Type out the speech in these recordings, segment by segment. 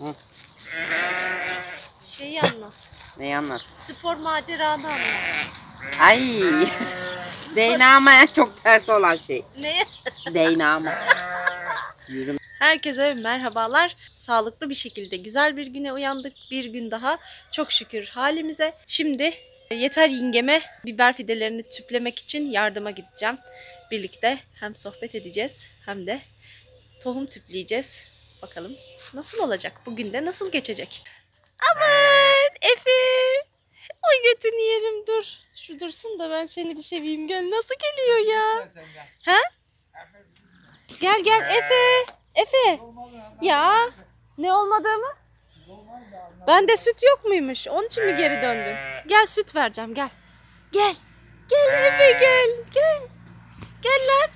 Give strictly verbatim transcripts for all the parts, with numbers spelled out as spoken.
Hı. Şeyi anlat. Neyi anlat? Spor maceranı anlat. Ay. Dynama çok ters olan şey. Neye? Dynama. Yürüm. Herkese merhabalar. Sağlıklı bir şekilde güzel bir güne uyandık. Bir gün daha çok şükür halimize. Şimdi Yeter yengeme biber fidelerini tüplemek için yardıma gideceğim. Birlikte hem sohbet edeceğiz hem de tohum tüpleyeceğiz. Bakalım nasıl olacak? Bugün de nasıl geçecek? Aman Efe! Ay götünü yerim, dur. Şu dursun da ben seni bir seveyim. Gel, nasıl geliyor ya? Ha? Gel gel Efe. Efe. Ya ne olmadığı mı? Bende süt yok muymuş? Onun için mi geri döndün? Gel süt vereceğim, gel. Gel. Gel Efe, gel. Gel. Gel lan.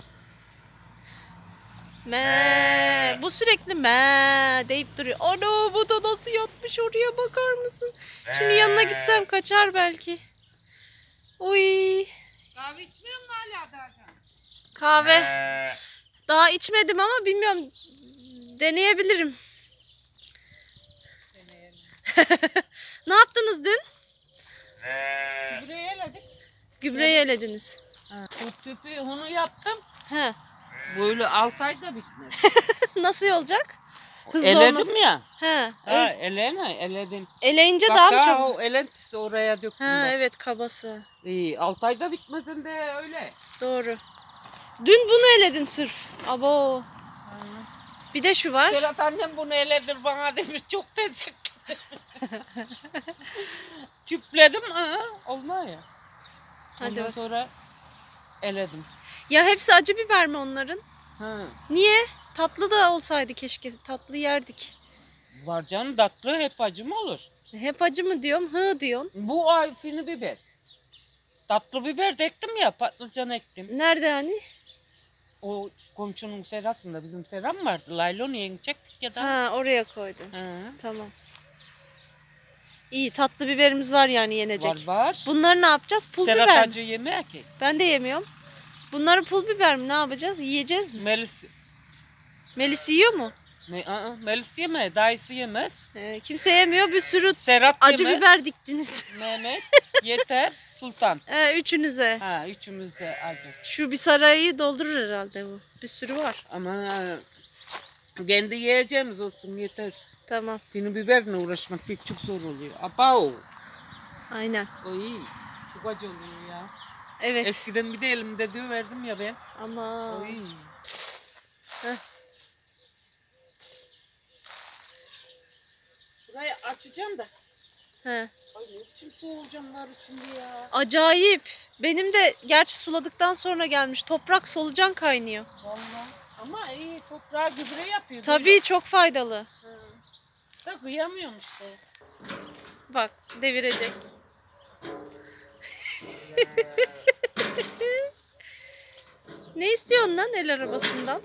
Me, bu sürekli me deyip duruyor. Ana, bu da nasıl yatmış oraya, bakar mısın? Şimdi yanına gitsem kaçar belki. Uy. Kahve içmiyor musun hala daha? Kahve. Daha içmedim ama bilmiyorum. Deneyebilirim. Ne yaptınız dün? Gübreyi eledik. Gübreyi elediniz. Ha, o tüpü onu yaptım. He. Böyle altı ayda bitmez. Nasıl olacak? Hızlı Eledim olması. ya. He. Ha, elene eledim. Eleyince Bak daha mı daha çabuk? o elentisi oraya döktüm. Ha bak. evet, kabası. İyi, altı ayda bitmezin de öyle. Doğru. Dün bunu eledin sırf. Abo. Bir de şu var. Serhat annem bunu eledir bana demiş, çok teşekkür Tüpledim, ha, olmuyor ya. Hadi Ondan bak. sonra eledim. Ya hepsi acı biber mi onların? Ha. Niye? Tatlı da olsaydı keşke. Tatlı yerdik. Var canım, tatlı hep acı mı olur? Hep acı mı diyorum? Hı diyorsun. Bu ay fini biber. Tatlı biber de ektim ya, patlıcan ektim. Nerede hani? O komşunun serasında bizim seram vardı. Laylonu yenecektik ya da. Ha, oraya koydum. Ha. Tamam. İyi, tatlı biberimiz var yani yenecek. Var var. Bunları ne yapacağız? Pul Serhat biber mi? acı yemiyor ki. Ben de yemiyorum. Bunları pul biber mi? Ne yapacağız? Yiyeceğiz mi? Melis, Melis yiyor mu? ne, aa, Melis yeme, dayısı yemez. Ee, kimse yemiyor. Bir sürü Serhat acı yemez. biber diktiniz. Mehmet, Yeter, Sultan. Ee, üçünüze. Ha, üçümüz de acı. Şu bir sarayı doldurur herhalde bu. Bir sürü var. Ama kendi yiyeceğimiz olsun yeter. Tamam. Seni biberle uğraşmak pek çok zor oluyor. Abav. Aynen. Oy, çok acı oluyor ya. Evet. Eskiden bir de elimde döverdim ya ben. Ama. Oy. Heh. Burayı açacağım da. He. Ay ne biçim solucanlar içinde ya. Acayip. Benim de gerçi suladıktan sonra gelmiş. Toprak solucan kaynıyor. Vallahi. Ama iyi, toprağa gübre yapıyor. Tabii çok faydalı. Da kıyamıyorum işte. Bak, devirecek. Ne istiyorsun lan el arabasından?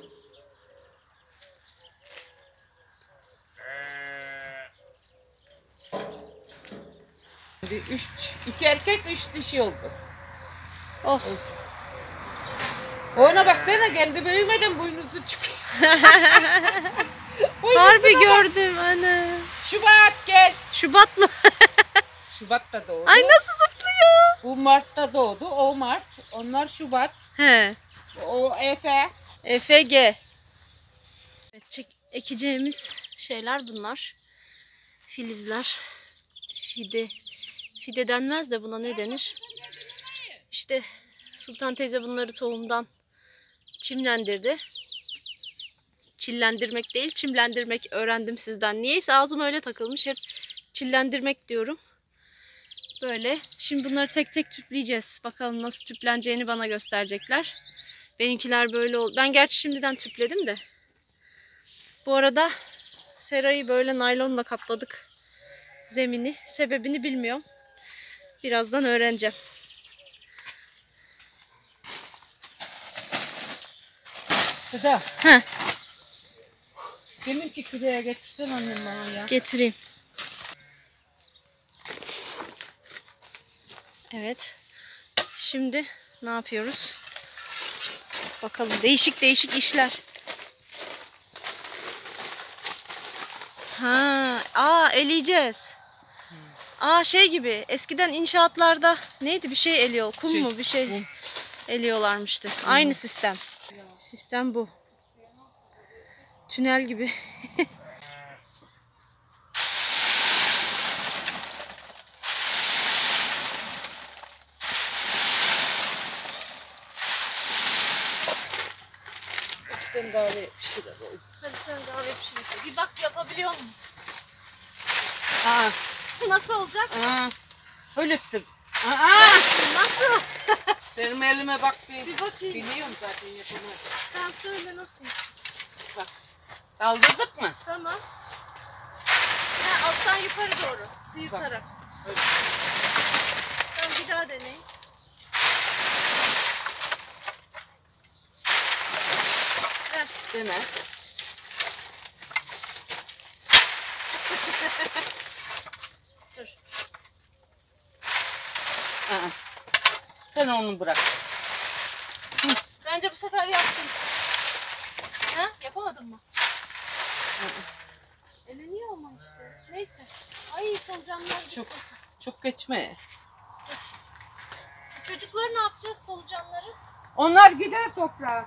Bir üç, iki erkek, üç dişi oldu. Oh. Ona baksana, kendi büyümeden boynuzu çıkıyor. Harbi gördüm ana. Şubat gel. Şubat mı? Şubat'ta doğdu. Ay nasıl zıplıyor? Bu Mart'ta doğdu. O Mart. Onlar Şubat. He. O Efe. F G. Evet, çek- ekeceğimiz şeyler bunlar. Filizler. Fide. Fide denmez de buna ne denir? İşte Sultan teyze bunları tohumdan çimlendirdi. Çillendirmek değil, çimlendirmek öğrendim sizden. Niyeyse ağzım öyle takılmış. Hep çillendirmek diyorum. Böyle. Şimdi bunları tek tek tüpleyeceğiz. Bakalım nasıl tüpleneceğini bana gösterecekler. Benimkiler böyle oldu. Ben gerçi şimdiden tüpledim de. Bu arada serayı böyle naylonla kapladık. Zemini. Sebebini bilmiyorum. Birazdan öğreneceğim. Seda. Heh. Deminki küreye getirsen annem bana ya. Getireyim. Evet. Şimdi ne yapıyoruz? Bakalım, değişik değişik işler. Ha, aa eleyeceğiz. Aa şey gibi eskiden inşaatlarda neydi bir şey eliyor. Kum Şey, mu bir şey kum. eliyorlarmıştı. Aynı sistem. Sistem bu. Tünel gibi. Ben kahve pişirir oğlum. Hadi sen kahve pişirirsin. Bir bak yapabiliyor musun? Aa, Nasıl olacak? aa. Öyledir. Aa, Nasıl? benim elime bak bir. Bir bakayım. Biliyorum zaten yapamam. Sen söyle nasıl? Bak. Kaldırdık mı? Tamam. Ha, alttan yukarı doğru. Sıyırtarak. Öyle. Tamam bir daha deneyin. Ver. Dene. Dur. Aa. Sen onu bırak. Bence bu sefer yaptın. Ha? Yapamadın mı? Eleniyor ama işte. Neyse. Ay solucanlar Çok, gitmesin. çok geçme. Çocukları ne yapacağız solucanları? Onlar gider toprağa.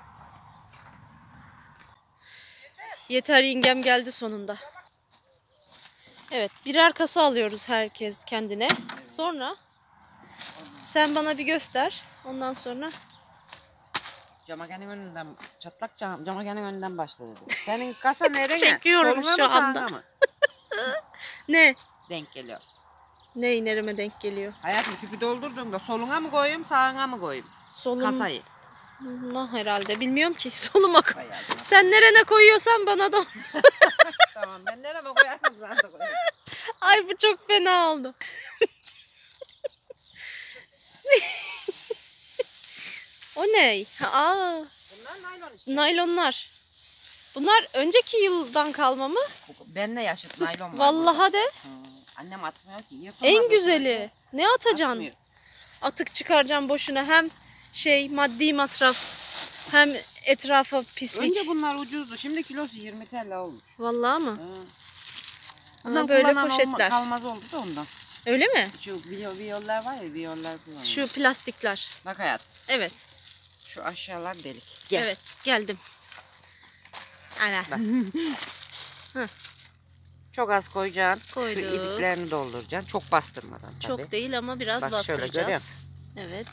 Yeter yengem geldi sonunda. Evet birer kasa alıyoruz herkes kendine. Sonra sen bana bir göster. Ondan sonra Camagenin önünden, çatlak cam, camagenin önünden başla dedi. Senin kasa nereye? Çekiyorum Soluna şu mı, anda. sağına mı? ne? Denk geliyor. Ney nereme denk geliyor? Hayatım küpü doldurduğumda soluna mı koyayım, sağına mı koyayım? Soluma Kasayı. herhalde. Bilmiyorum ki. Soluma koy. Hayatım. Sen nerene koyuyorsan bana da. Tamam, ben nereye koyarsam sana da koyayım. Ay bu çok fena oldu. O ne? Aa, Bunlar naylon işte. naylonlar. Bunlar önceki yıldan kalma mı? Benle yaşıt naylon var. Vallahi de. Hı. Annem atmıyor ki. Yırtılmaz En o güzeli. Ne atacaksın? Atmıyor. Atık çıkaracaksın boşuna. Hem şey maddi masraf hem etrafa pislik. Önce bunlar ucuzdu. Şimdi kilosu yirmi T L olmuş. Vallahi mı? Hı. Aa, Bundan böyle kullanan olma- poşetler. kalmaz oldu da ondan. Öyle mi? Şu viyo, viyoller var ya, viyoller kullanıyor. Şu plastikler. Bak hayat. Evet. Şu aşağılar delik. Gel. Evet. Geldim. Ana. Bak. Çok az koyacaksın. Koyduk. Şu ibiklerini dolduracaksın. Çok bastırmadan tabii. Çok değil ama biraz Bak şöyle görüyor bastıracağız. Evet.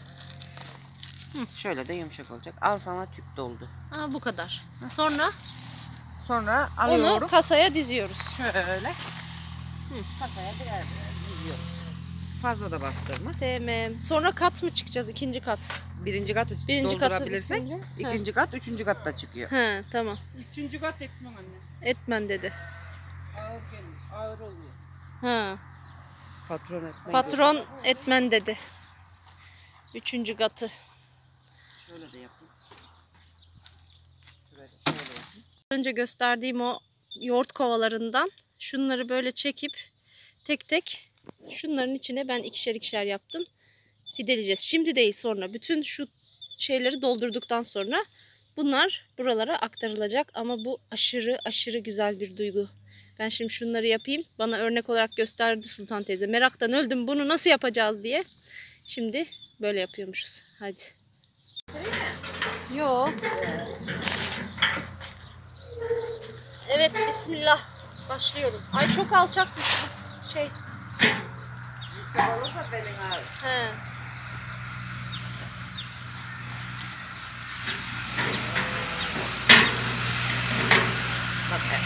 Şöyle de yumuşak olacak. Al sana tüp doldu. Aa, bu kadar. Sonra Sonra onu alıyorum. kasaya diziyoruz. Şöyle. Kasaya birer birer diziyoruz. Fazla da bastırma. Tamam. Sonra kat mı çıkacağız? İkinci kat. Birinci katı Birinci katı doldurabilirsek bitince. ikinci kat, üçüncü kat da çıkıyor. He tamam. Üçüncü kat etmem anne. Etmen dedi. Ağır gelir. Ağır oluyor. Ha. Patron etmeyi Patron etmen dedi. Üçüncü katı. şöyle de yapın. Şöyle, şöyle yapın. Önce gösterdiğim o yoğurt kovalarından şunları böyle çekip tek tek şunların içine ben ikişer ikişer yaptım. Fideleyeceğiz. Şimdi değil sonra. Bütün şu şeyleri doldurduktan sonra bunlar buralara aktarılacak. Ama bu aşırı aşırı güzel bir duygu. Ben şimdi şunları yapayım. Bana örnek olarak gösterdi Sultan teyze. Meraktan öldüm bunu nasıl yapacağız diye. Şimdi böyle yapıyormuşuz. Hadi. Yo. Evet bismillah. Başlıyorum. Ay çok alçakmış bu şey. Yüksek olursa belin ağrır. He. Bak evet.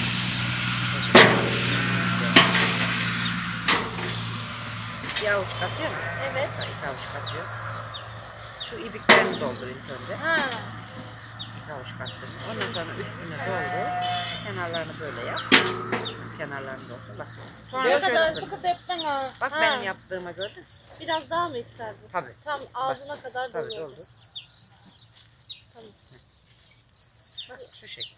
Bir avuç katıyor mu? Evet. Bak, iki avuç katıyor. Şu ibiklerini doldur ilk önce. Ha. İki avuç kattın. Ondan sonra üstüne doldur. Kenarlarını böyle yap. Kenarlarını doldur. Bak. Sonra Ne şöyle kadar sık. sıkı depten ha. Bak Ha. benim yaptığıma gördün mü? Biraz daha mı ister bu? Tabii. Tam ağzına kadar Tabii doluyor. doldur. Tamam. Bak şu şekil.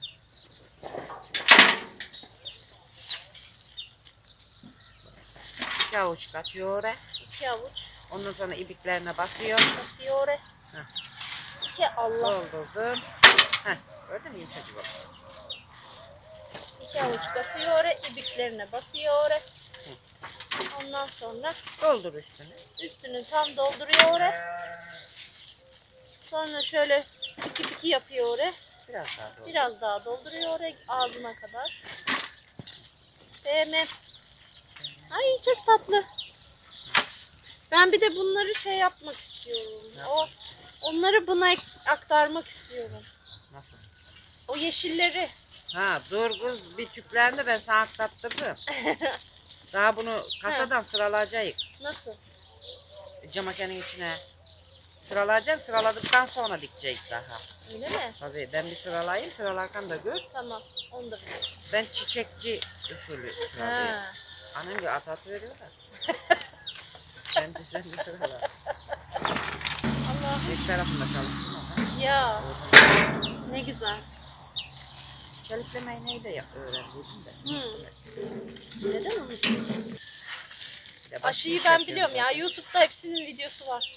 İki avuç katıyor. İki avuç. Ondan sonra ibiklerine basıyor. Basıyor. Heh. İki Allah. Doldurdum. Heh, gördün mü yumuşacık oldu. İki avuç katıyor oraya. İbiklerine basıyor oraya. Ondan sonra Doldur üstünü. üstünü tam dolduruyor oraya. Sonra şöyle piki piki yapıyor oraya. Biraz daha doldur. Biraz daha dolduruyor oraya ağzına kadar. Sevmem. Ay çok tatlı. Ben bir de bunları şey yapmak istiyorum. O onları buna ek- aktarmak istiyorum. Nasıl? O yeşilleri. Ha dur kız bir tüplerini ben sana aktattırdım. Daha bunu kasadan sıralayacağız. Nasıl? Camakenin içine sıralayacağız. Sıraladıktan sonra dikeceğiz daha. Öyle mi? Tabii ben bir sıralayayım. Sıralarken da gör. Tamam. Onu da biliyorum. Ben çiçekçi usulü sıralıyorum. Ha. Annem bir at at veriyor da. Ben düzenli sıralar. Allah'ım. Tek tarafında çalıştım ama. Ya. Ne güzel. Çeliklemeyi neyi de yap öğrendim de. Hmm. Neden unuttum? Bir de başka Aşıyı iş ben yapıyorum biliyorum ya. zaten. YouTube'da hepsinin videosu var.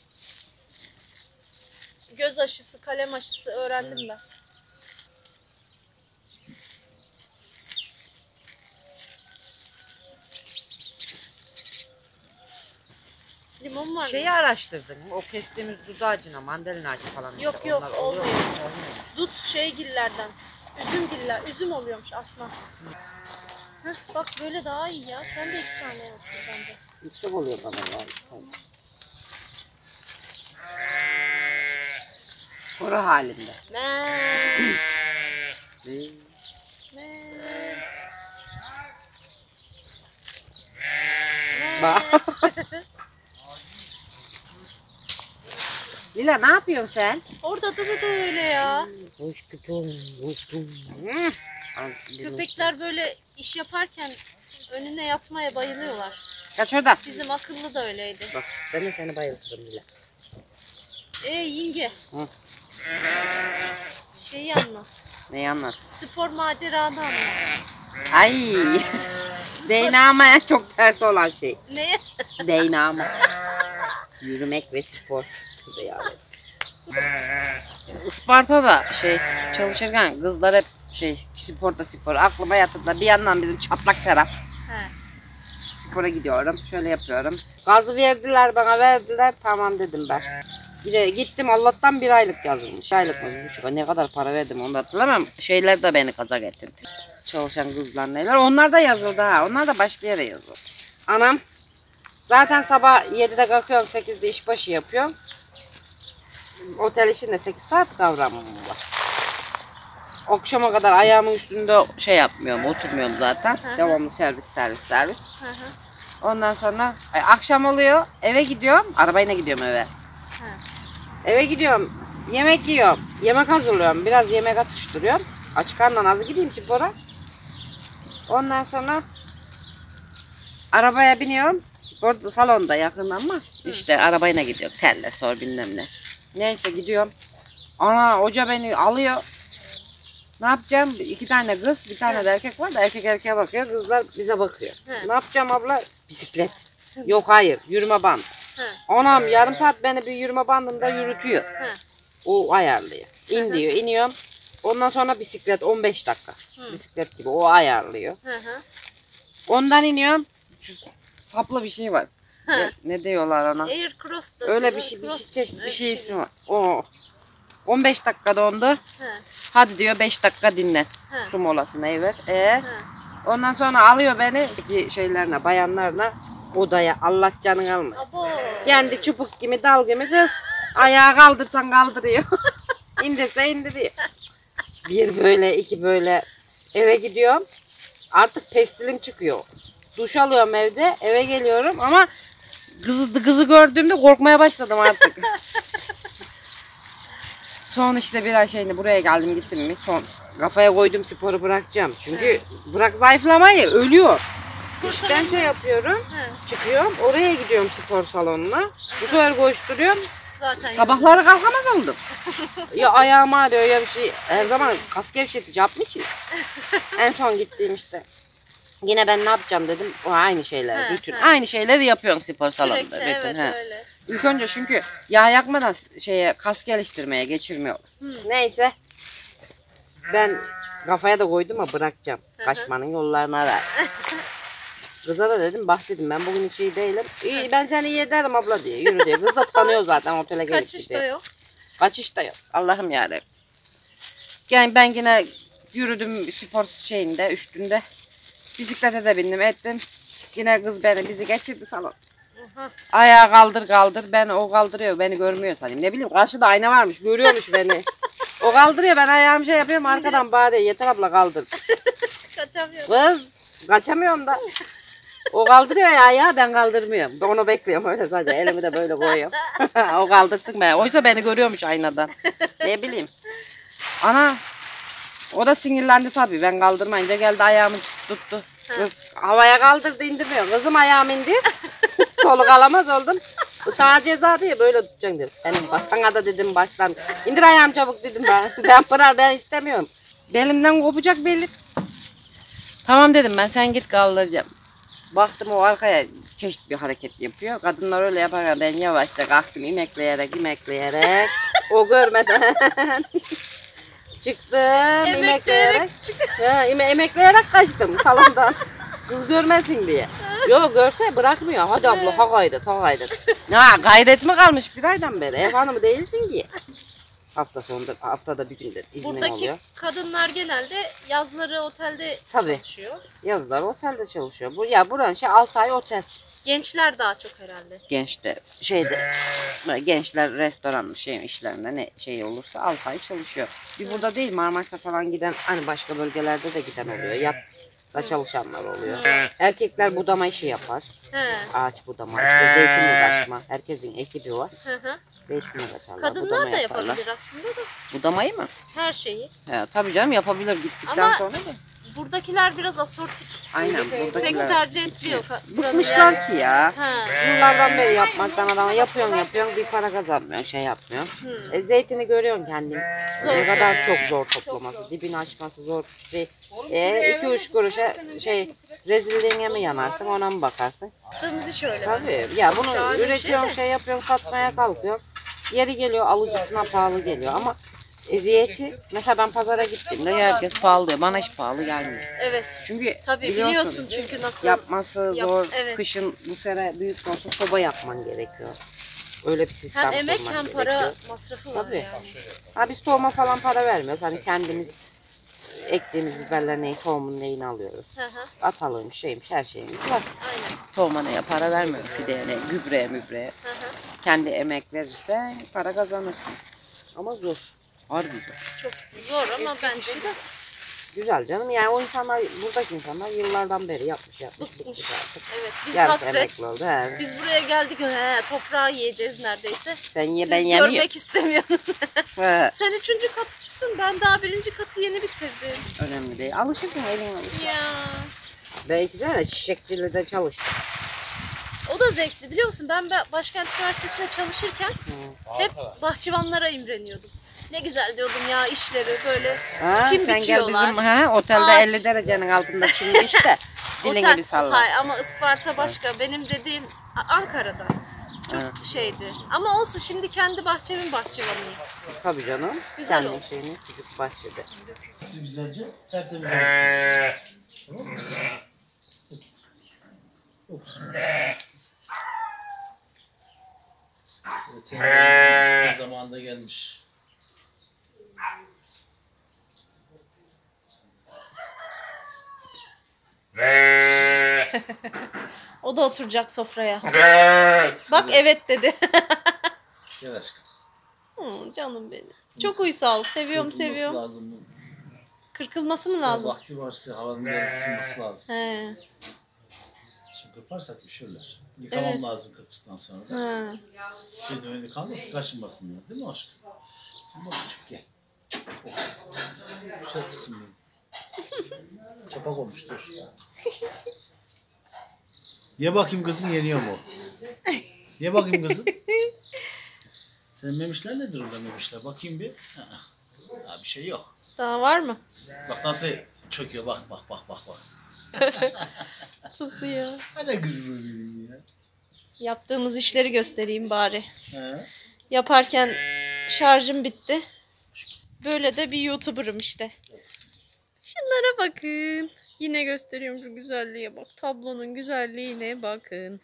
Göz aşısı, kalem aşısı öğrendim ben. Limon var mı? Şeyi araştırdın mı? O kestiğimiz dut ağacına, mandalina ağacı falan. işte Yok, yok, onlar oluyor mu? olmuyor. Olmuyor. Dut şeygillerden. Üzümgiller. Üzüm oluyormuş asma. Heh, bak böyle daha iyi ya. Sen de iki tane yaptın bence. Yüksek oluyor bana ya. Kuru halinde. Me. Değil. Me. Bak. Lila ne yapıyorsun sen? Orada durdu öyle ya. Hoş küpüm, hoş Köpekler böyle iş yaparken önüne yatmaya bayılıyorlar. Kaç oradan. Bizim akıllı da öyleydi. Bak ben de seni bayıltırım Lila. E yenge. Hı. Şeyi anlat. Neyi anlat? Spor maceranı anlat. Ay. Deynamaya çok ters olan şey. Neye? Deynama. Yürümek ve spor. Isparta'da şey çalışırken kızlar hep şey sporda spor. Aklıma yatırdı. Bir yandan bizim çatlak Serap. He. Spora gidiyorum. Şöyle yapıyorum. Gazı verdiler bana verdiler. Tamam dedim ben. Bir de gittim Allah'tan bir aylık yazılmış. Bir aylık mı? Bir buçuk. Ne kadar para verdim onu da hatırlamam. Şeyler de beni gaza getirdi. Çalışan kızlar neler. Onlar da yazıldı ha. Onlar da başka yere yazıldı. Anam zaten sabah yedide kalkıyorum. sekizde işbaşı yapıyorum. Otel işinde sekiz saat kavramım var. Akşama kadar ayağımın üstünde şey yapmıyorum. Oturmuyorum zaten. Hı hı. Devamlı servis servis servis. Hı hı. Ondan sonra ay, akşam oluyor. Eve gidiyorum. Arabayla gidiyorum eve. Hı. Eve gidiyorum. Yemek yiyorum. Yemek hazırlıyorum. Biraz yemek atıştırıyorum. Aç karnına az gideyim spora. Ondan sonra arabaya biniyorum. Spor salonda yakın ama işte arabayla gidiyorum. Teller sor bilmem ne. Neyse gidiyorum. Ana hoca beni alıyor. Ne yapacağım? İki tane kız, bir tane de erkek var da erkek erkeğe bakıyor. Kızlar bize bakıyor. Hı. Ne yapacağım abla? Bisiklet. Yok hayır, yürüme bandı. Hı. Anam yarım saat beni bir yürüme bandında yürütüyor. Hı. O ayarlıyor. İn diyor, iniyorum. Ondan sonra bisiklet on beş dakika. Hı. Bisiklet gibi o ayarlıyor. Hı hı. Ondan iniyorum. Şu saplı bir şey var. Ne, ne diyorlar ona? Air cross da Öyle diyor, bir şey, bir cross- şey çeşit bir öyle şey ismi var. O on beş dakikada ondu. Hı. Hadi diyor beş dakika dinlen. Hı. Su molasına ver. E, Hı. ondan sonra alıyor beni şeylerine, bayanlarla odaya. Allah canını alma. Abo. Kendi çubuk gibi dal gibi kız. Ayağı kaldırsan kaldırıyor. İndirse indiriyor. Bir böyle iki böyle eve gidiyorum. Artık pestilim çıkıyor. Duş alıyorum evde. Eve geliyorum ama kızı, kızı gördüğümde korkmaya başladım artık. Son işte bir ay şeyini buraya geldim gittim mi? Son kafaya koydum sporu bırakacağım. Çünkü bırak zayıflamayı ölüyor. Spor İşten salonu- şey yapıyorum. Hı. Çıkıyorum. Oraya gidiyorum spor salonuna. Bu sefer koşturuyorum. Zaten Sabahları kalkamaz oldum. Ya ayağım ağrıyor ya bir şey. Her zaman kas gevşetici yapmış için. En son gittiğim işte. Yine ben ne yapacağım dedim. O aynı şeyler. He, Bütün he. aynı şeyleri yapıyorum spor salonunda. Sürekli bütün, evet he. öyle. İlk önce çünkü yağ yakmadan şeye kas geliştirmeye geçirmiyor. Neyse. Ben kafaya da koydum ama bırakacağım. Kaçmanın yollarını arar. Kıza da dedim bak dedim ben bugün hiç iyi değilim. İyi ben seni iyi ederim abla diye yürü diye. Kız da tanıyor zaten otele gelip Kaçış da gidiyor. yok. Kaçış da yok. Allah'ım yarabbim. Yani ben yine yürüdüm spor şeyinde üstünde. Bisiklete de bindim ettim. Yine kız beni bizi geçirdi salon. Ayağı kaldır kaldır. Ben o kaldırıyor beni görmüyor sanayım. Ne bileyim karşıda ayna varmış görüyormuş beni. O kaldırıyor ben ayağımı şey yapıyorum arkadan bari yeter abla kaldır. Kaçamıyorum. Kız kaçamıyorum da. O kaldırıyor ya ayağı ben kaldırmıyorum. Ben onu bekliyorum öyle sadece elimi de böyle koyuyorum. O kaldırsın ben. Oysa beni görüyormuş aynadan. Ne bileyim. Ana o da sinirlendi tabii ben kaldırmayınca geldi ayağımı tuttu. Kız havaya kaldırdı indirmiyor. Kızım ayağımı indir. Soluk alamaz oldum. Bu sana ceza diye böyle tutacaksın dedim. Senin sana da dedim baştan. İndir ayağımı çabuk dedim ben. Ben pınar ben istemiyorum. Belimden kopacak belim. Tamam dedim ben sen git kaldıracağım. Baktım o arkaya çeşit bir hareket yapıyor. Kadınlar öyle yaparken ben yavaşça kalktım imekleyerek imekleyerek. O görmeden çıktım Emekleyerek imekleyerek. çık- Ha, ime- emekleyerek kaçtım salondan. Kız görmesin diye. Yok görse bırakmıyor. Hadi abla ha gayret ha gayret. Ha gayret mi kalmış bir aydan beri? Ev hanımı değilsin ki. Hafta sonunda haftada bir günde iznin Buradaki oluyor. kadınlar genelde yazları otelde Tabii. çalışıyor. Yazlar otelde çalışıyor. Bu ya buranın şey altı ay otel. Gençler daha çok herhalde. Gençte şeyde böyle gençler restoran şey işlerinde ne şey olursa altı ay çalışıyor. Bir burada değil Marmaris'e falan giden hani başka bölgelerde de giden oluyor. Yat da çalışanlar oluyor. Erkekler budama işi yapar. He. Ağaç budama, işte zeytinli kaçma. Herkesin ekibi var. Hı hı. Zeytinli kaçarlar. Kadınlar budama da yaparlar. yapabilir aslında da Budamayı mı? her şeyi. He, tabii canım yapabilir gittikten Ama sonra da. buradakiler biraz asortik. Aynen Pek buradakiler. tercih etmiyor. ka- buranın Bıkmışlar yani. ki ya. Ha. Yıllardan beri yapmaktan adama yapıyorsun yapıyorsun bir para kazanmıyorsun şey yapmıyorsun. E, zeytini görüyorsun kendin. Ne kadar çok zor toplaması, dibini açması zor. Şey, e, iki üç kuruşa şey rezilliğine mi yanarsın ona mı bakarsın? Yaptığımız iş öyle. Tabii ya bunu Şahane bir şey üretiyorsun de. şey yapıyorsun satmaya kalkıyorsun. Yeri geliyor alıcısına pahalı geliyor ama eziyeti mesela ben pazara gittiğimde herkes pahalı diyor. Bana hiç pahalı gelmiyor. Evet. Çünkü Tabii biliyorsun çünkü nasıl yapması yap- zor. evet. Kışın bu sene büyük de olsa soba yapman gerekiyor. Öyle bir sistem hem emek kurman hem gerekiyor. para masrafı var Tabii. yani. Ha, biz tohuma falan para vermiyoruz. Hani kendimiz ektiğimiz biberlerin neyi, tohumun neyini alıyoruz. Hı hı. Atalıymış, şeymiş, her şeyimiz var. Aynen. Tohuma neye para vermiyor. Fideye ne, gübreye, mübreye. Hı hı. Kendi emek verirsen para kazanırsın. Ama zor. Harbi zor. Çok zor ama bence de Güzel canım. Yani o insanlar, buradaki insanlar yıllardan beri yapmış yapmış. bıkmış. bıkmış artık. Evet biz Yarısı hasret. emekli oldu. He. Biz buraya geldik he, toprağı yiyeceğiz neredeyse. Sen ye Siz ben yemiyorum. görmek istemiyorum. He. Sen üçüncü katı çıktın. Ben daha birinci katı yeni bitirdim. Önemli değil. Alışırsın elin alışır. Ya. Belki de çiçekçiliğde çalıştım. O da zevkli biliyor musun? Ben Be- Başkent Üniversitesi'nde çalışırken hep bahçıvanlara imreniyordum. Ne güzel diyordum ya işleri böyle Ha, çim sen gel biçiyorlar. bizim ha, otelde Ağaç. elli derecenin altında çim işte. Dilin Otel- gibi salla. Hayır ama Isparta başka. Benim dediğim A- Ankara'da. Çok Ha. şeydi. Ama olsun şimdi kendi bahçemin bahçıvanıyım. Tabii canım. Güzel Kendi oldu. şeyini küçük bahçede. Siz güzelce tertemiz olsun. Tamam mı? Olsun. Evet, senin zamanında gelmiş. O da oturacak sofraya. Bak evet dedi. Gel aşkım. Hı, canım benim. Çok uysal. Seviyorum Kurtulması seviyorum. lazım. Kırkılması mı Biraz lazım? vakti var işte havanın biraz ısınması lazım. He. Şimdi kırparsak üşürler. Yıkamam Evet. lazım kırptıktan sonra da. Hı. Şey dönemi kalmasın kaşınmasınlar değil mi aşkım? Sen babacığım gel. Oh. Güzel kızım benim. Çapak olmuş dur. Ye bakayım kızım yeniyor mu? Ye bakayım kızım. Senin memişler ne durumda memişler? Bakayım bir. Ha, ha, bir şey yok. Daha var mı? Bak nasıl çöküyor bak bak bak bak bak. Fısıyor. Hadi kızım benim ya. Yaptığımız işleri göstereyim bari. He. Yaparken şarjım bitti. Böyle de bir YouTuber'ım işte. Şunlara bakın. Yine gösteriyorum şu güzelliğe bak. Tablonun güzelliğine bakın.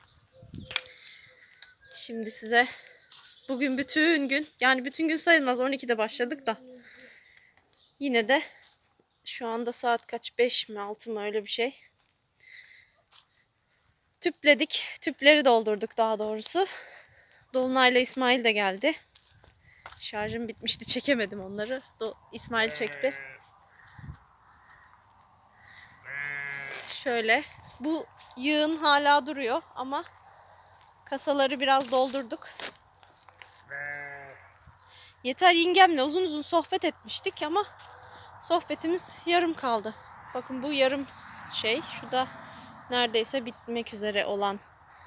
Şimdi size bugün bütün gün, yani bütün gün sayılmaz, on ikide başladık da. Yine de şu anda saat kaç, beş mi altı mı öyle bir şey. Tüpledik. Tüpleri doldurduk daha doğrusu. Dolunay'la İsmail de geldi. Şarjım bitmişti, çekemedim onları. Do İsmail çekti. Şöyle. Bu yığın hala duruyor ama kasaları biraz doldurduk. Yeter yengemle uzun uzun sohbet etmiştik ama sohbetimiz yarım kaldı. Bakın bu yarım şey. Şu da neredeyse bitmek üzere olan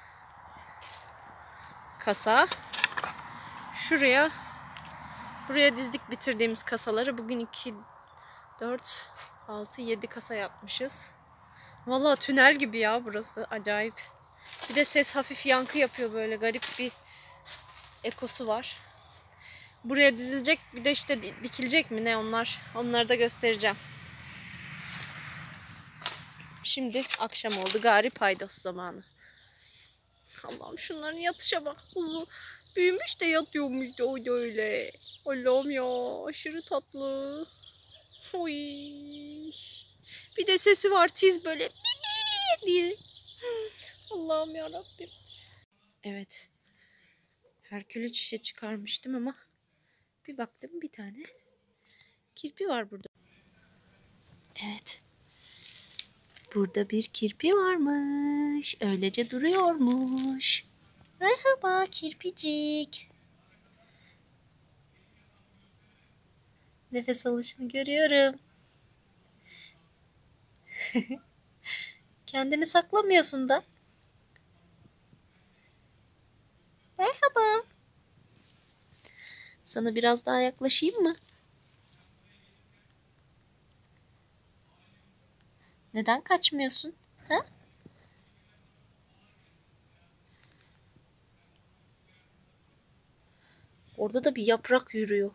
kasa. Şuraya, buraya dizdik bitirdiğimiz kasaları. Bugün iki, dört, altı, yedi kasa yapmışız. Vallahi tünel gibi ya burası. Acayip. Bir de ses hafif yankı yapıyor, böyle garip bir ekosu var. Buraya dizilecek, bir de işte dikilecek mi ne onlar. Onları da göstereceğim. Şimdi akşam oldu. Gari paydos zamanı. Allah'ım şunların yatışa bak. Kuzu büyümüş de yatıyormuş da o da öyle. Allah'ım ya, aşırı tatlı. Oy. Bir de sesi var tiz böyle diye. Allah'ım ya Rabbim. Evet. Herkülü çişe çıkarmıştım ama bir baktım bir tane kirpi var burada. Evet. Burada bir kirpi varmış. Öylece duruyormuş. Merhaba kirpicik. Nefes alışını görüyorum. Kendini saklamıyorsun da. Merhaba. Sana biraz daha yaklaşayım mı? Neden kaçmıyorsun? Ha? Orada da bir yaprak yürüyor.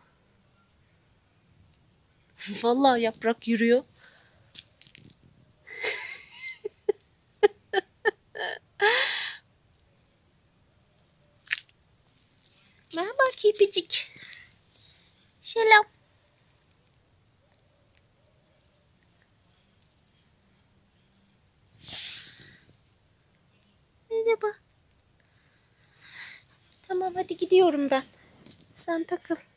Vallahi yaprak yürüyor. Merhaba kirpicik. Selam. Merhaba. Tamam hadi gidiyorum ben. Sen takıl.